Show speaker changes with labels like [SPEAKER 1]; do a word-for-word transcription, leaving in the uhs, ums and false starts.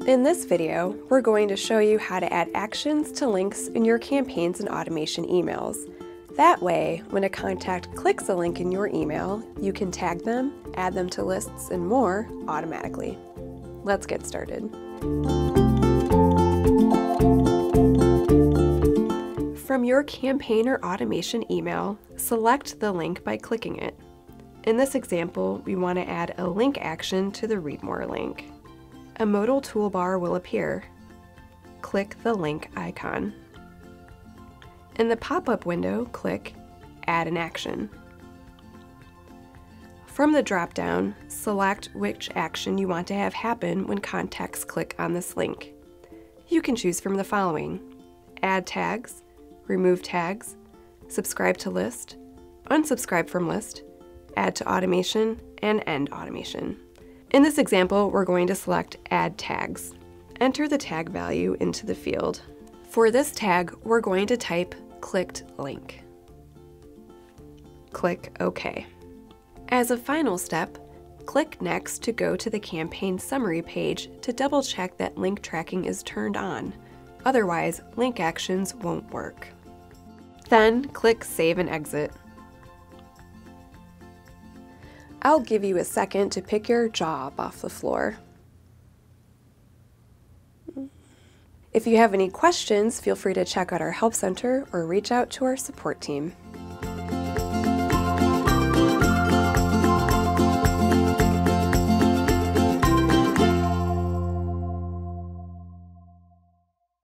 [SPEAKER 1] In this video, we're going to show you how to add actions to links in your campaigns and automation emails. That way, when a contact clicks a link in your email, you can tag them, add them to lists, and more automatically. Let's get started. From your campaign or automation email, select the link by clicking it. In this example, we want to add a link action to the Read More link. A modal toolbar will appear. Click the link icon. In the pop-up window, click Add an Action. From the drop-down, select which action you want to have happen when contacts click on this link. You can choose from the following: add tags, remove tags, subscribe to list, unsubscribe from list, add to automation, and end automation. In this example, we're going to select Add Tags. Enter the tag value into the field. For this tag, we're going to type clicked link. Click OK. As a final step, click Next to go to the campaign summary page to double check that link tracking is turned on. Otherwise, link actions won't work. Then click Save and Exit. I'll give you a second to pick your jaw up off the floor. If you have any questions, feel free to check out our Help Center or reach out to our support team.